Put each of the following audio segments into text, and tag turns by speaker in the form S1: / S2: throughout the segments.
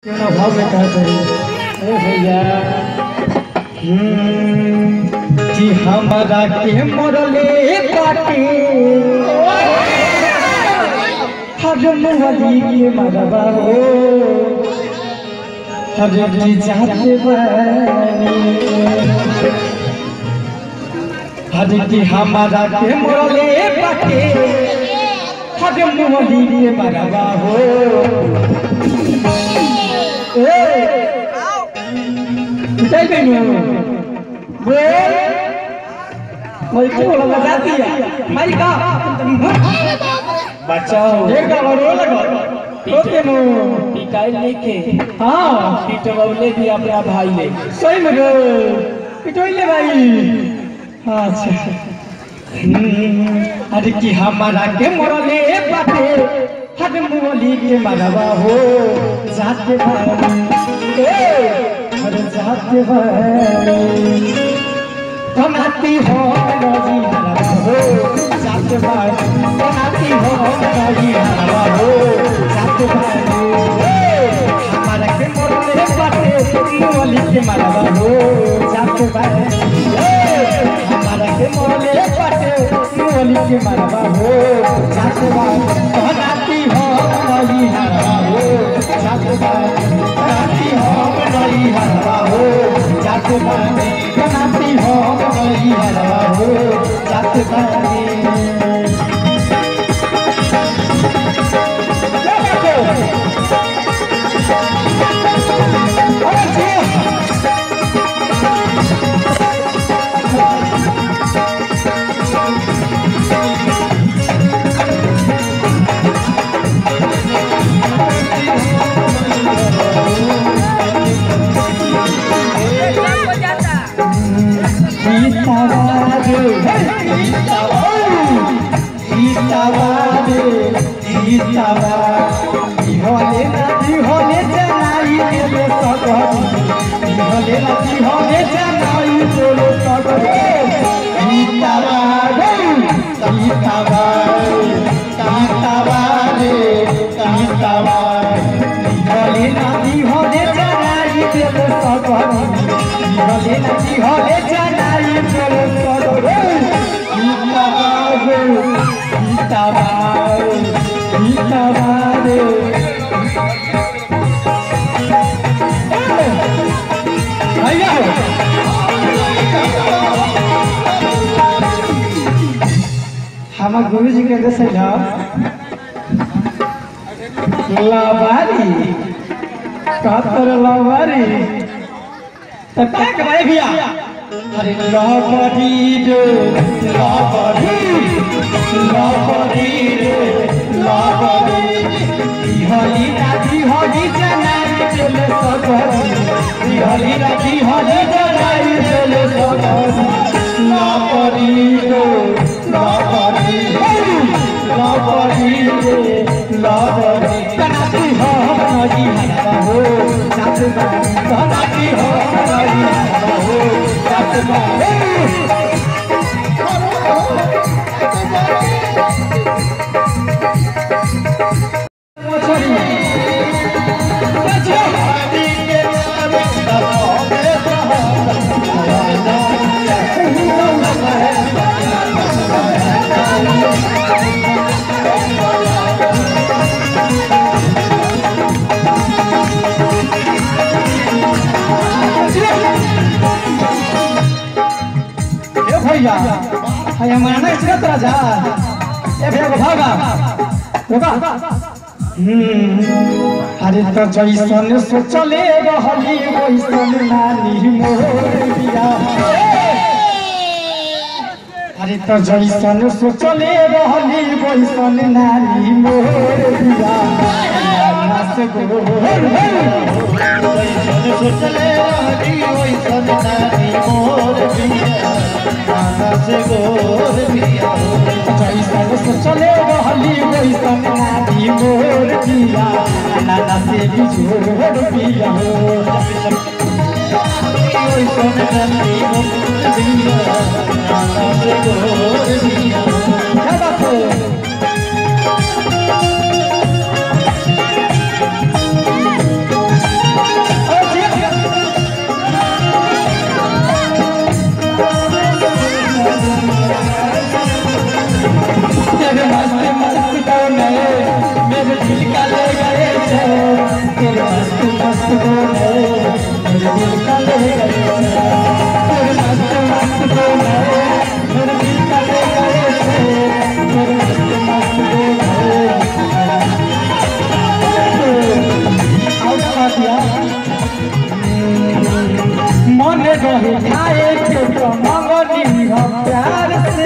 S1: भाव में कहते हैं भैया कि हमारा के मरले काटे हर मुहली के मरबा हो हर की जाते बनी हर की हमारा के मरले काटे हर मुहली के मरबा हो चल गई बोल बोला बता दिया भाई का बचाओ देखा रो लगा रोते नो पिटाई लेके हां पिटवले भी अपना भाई ले सही में पिटोई ले भाई अच्छा अरे कि हमारा के मरले बाटे हर मुहली के मरवा हो जाते भाई हर जाते भाई बनाती हो नजी हरवा हो जाते भाई बनाती हो नजी हरवा हो जाते भाई हमारा के मरले बाटे मुहली के मरवा हो जाते भाई हमारा के मरले बाटे मुहली के मरवा हो जाते भाई बनाती हो नजी हरवा हो जाते भाई बनाती हो नजी हरवा हो जाते भाई बनाती हो नजी हरवा हो जाते भाई हमारे गुरु जी के दस लावारी कहतर लावारी तब भाई भैया अरे लावारी रे लावारी लावारी रे लावारी हली राती हली जनाई चले सगरी हली राती हली जनाई चले सगरी लावारी रे लावारी लावारी रे लावारी बनाती हो नजी हरवा हो जाते भाई बनाती हो नजी हरवा हो जाते भाई भैया हमारा ना इसका तरह जा ए भैया को भागा रुका अरे तो जैसन सोचले रहली वैसन नानी मोर बिया अरे तो जैसन सोचले रहली वैसन नानी मोर बिया नास गोर जैसन सोचले रहली वैसन नानी मोर बिया नास गोर बिया जैसन सोचले रहली वैसन नानी मोर बिया नाना से भी जोर बिया वैसन नानी मोर बिया नाना से गोर बिया क्या बात हो रहे खाए के तो मंगनी हम प्यार से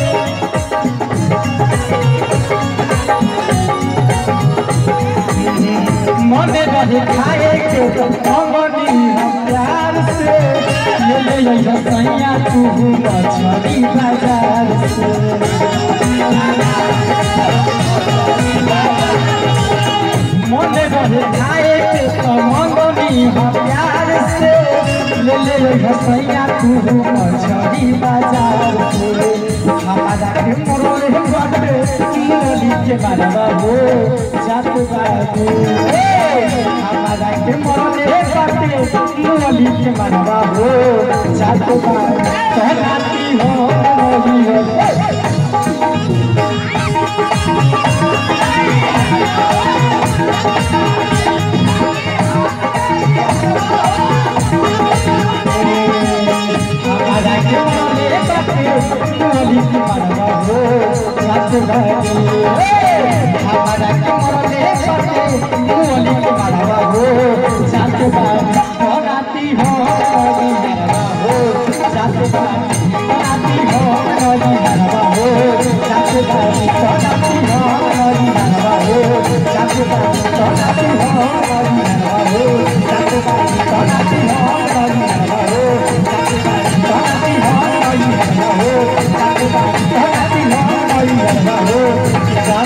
S1: मन रहे खाए के तो मंगनी हम प्यार से ले सैया तू मछली बाजार से मन रहे खाए के तो मंगनी हम प्यार से ले सैया तू मछली बाजार से हमारा के मोरे बाटे मोली के बारवा हो जात बाबू हमारा के मोरे बाटे मोली के बारवा हो जात बाबू कहती हो मोली हो हमारा के मोरे बाटे मोली के बारवा हो जात बाबू हमारा के मोरे बाटे मोली के बारवा हो जात बाबू कहती हो मोली बारवा हो जात बाबू कहती हो मोली बारवा हो जात बाबू कहती हो मोली बारवा हो जात बाबू कहती हो मोली बारवा हो जात बाबू कहती हो मोली बारवा हो जात बाबू कहती हो मोली बारवा हो जात बाबू कहती हो मोली बारवा हो जात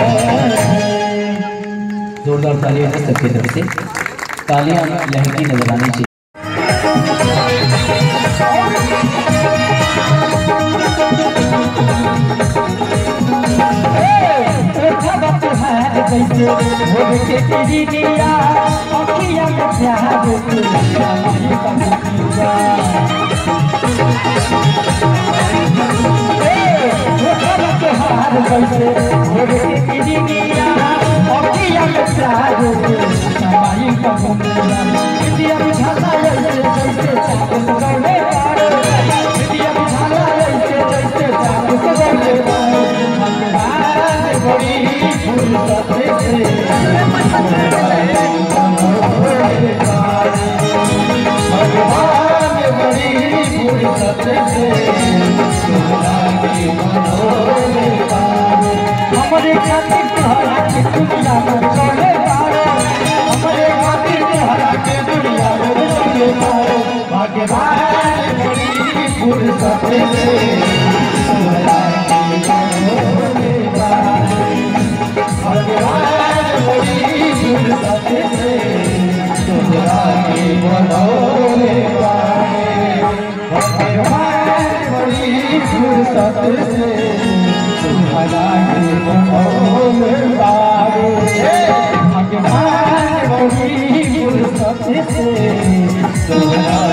S2: जोरदार तालियां हैं सबकी तरफ से। तालियां लहकी नजर आनी चाहिए। हमारे खातिर तोहरा के दुनिया में चले पारो हमारे खातिर तोहरा के दुनिया में चले पारो भाग्यवान बड़ी फुर्सत से तोहरा के बनोले पारो भाग्यवान बड़ी फुर्सत से तोहरा के बनोले पारो भाग्यवान बड़ी फुर्सत से तुम्हारा के बनोले पारो भगवान बड़ी फुर्सत से तुम्हारा